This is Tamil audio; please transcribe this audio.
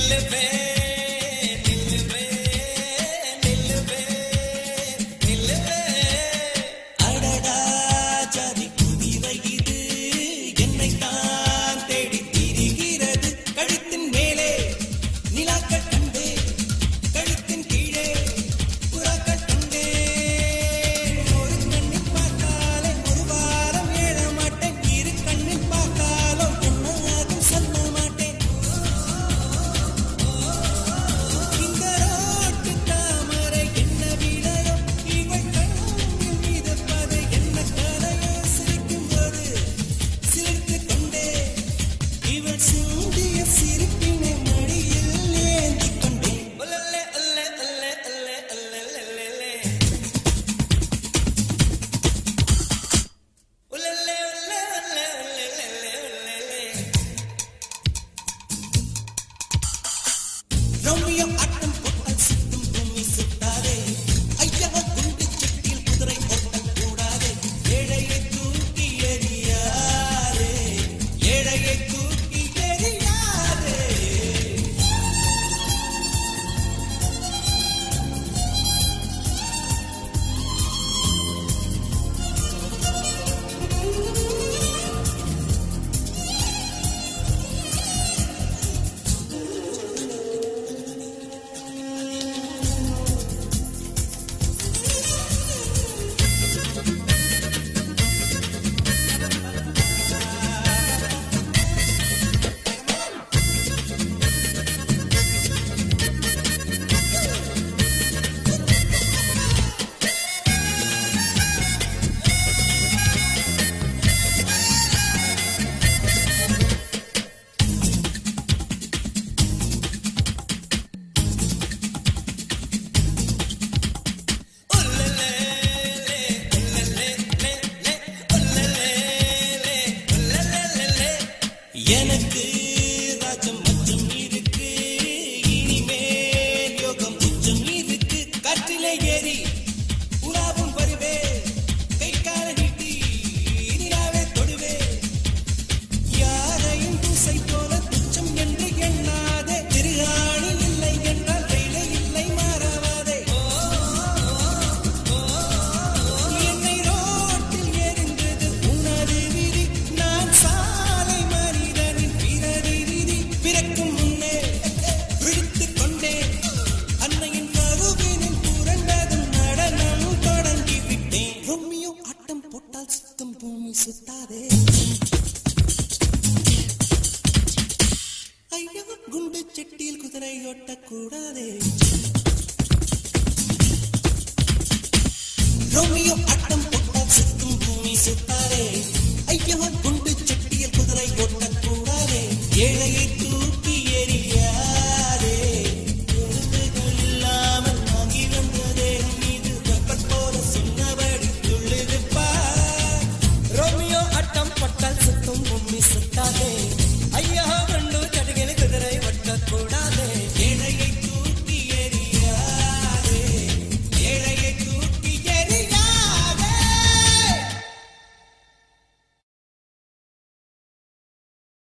எனக்கு ராஜம் மச்சம் இருக்கு, இனிமேல் யோகம் உச்சம் இருக்கு. காற்றிலே ஏறி உலாவும் வருவே, கை கால நீட்டி நிலாவே தொடுவே. யாரையும் பூசை போல துச்சம் என்று எண்ணாதே, திருகாணி இல்லை என்றால் வேலை இல்லை மாறாவாதே. என்னை ரோட்டில் எரிந்தது உனது விதி, நான் சாலை மனிதனின் பிறவி விதி. பிறக்கும் முன்னே விழித்துக் கொண்டேன், அன்னையின் கருவினில் புரண்டதும் நடனம் தொடங்கி விட்டேன். ரோமியோ ஆட்டம் போட்டால் சுத்தம் பூமி சுத்தாதே. ஐயோ குண்டு செட்டியில் குதிரை ஓட்டக்கூடாதே. ரோமியோ ஆட்டம் போட்டால் சுத்தம் பூமி சுத்தாதே.